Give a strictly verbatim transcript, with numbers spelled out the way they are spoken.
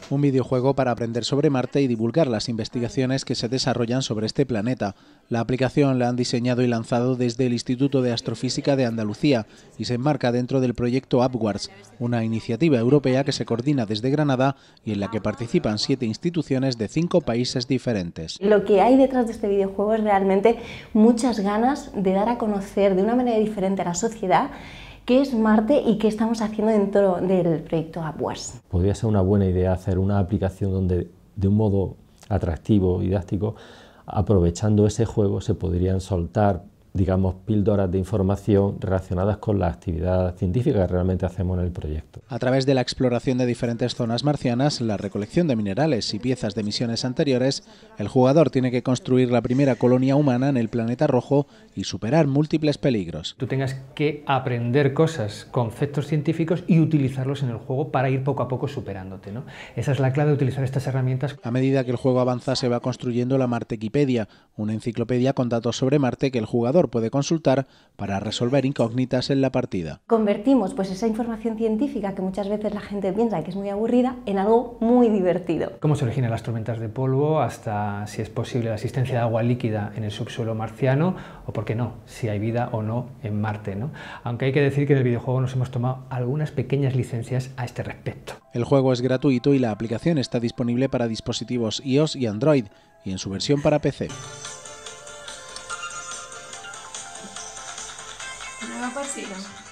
un videojuego para aprender sobre Marte y divulgar las investigaciones que se desarrollan sobre este planeta. La aplicación la han diseñado y lanzado desde el Instituto de Astrofísica de Andalucía y se enmarca dentro del proyecto Upwards, una iniciativa europea que se coordina desde Granada y en la que participan siete instituciones de cinco países diferentes. Lo que hay detrás de este videojuego es realmente muchas ganas de dar a conocer de una manera diferente a la sociedad qué es Marte y qué estamos haciendo dentro del proyecto Upwards. Podría ser una buena idea hacer una aplicación donde de un modo atractivo, didáctico, aprovechando ese juego se podrían soltar, digamos, píldoras de información relacionadas con la actividad científica que realmente hacemos en el proyecto. A través de la exploración de diferentes zonas marcianas, la recolección de minerales y piezas de misiones anteriores, el jugador tiene que construir la primera colonia humana en el planeta rojo y superar múltiples peligros. Tú tengas que aprender cosas, conceptos científicos y utilizarlos en el juego para ir poco a poco superándote, ¿no? Esa es la clave de utilizar estas herramientas. A medida que el juego avanza se va construyendo la Martequipedia, una enciclopedia con datos sobre Marte que el jugador puede consultar para resolver incógnitas en la partida. Convertimos pues esa información científica que muchas veces la gente piensa que es muy aburrida en algo muy divertido. Cómo se originan las tormentas de polvo, hasta si es posible la existencia de agua líquida en el subsuelo marciano o, por qué no, si hay vida o no en Marte, ¿no? Aunque hay que decir que en el videojuego nos hemos tomado algunas pequeñas licencias a este respecto. El juego es gratuito y la aplicación está disponible para dispositivos iOS y Android y en su versión para P C. Nueva parcela.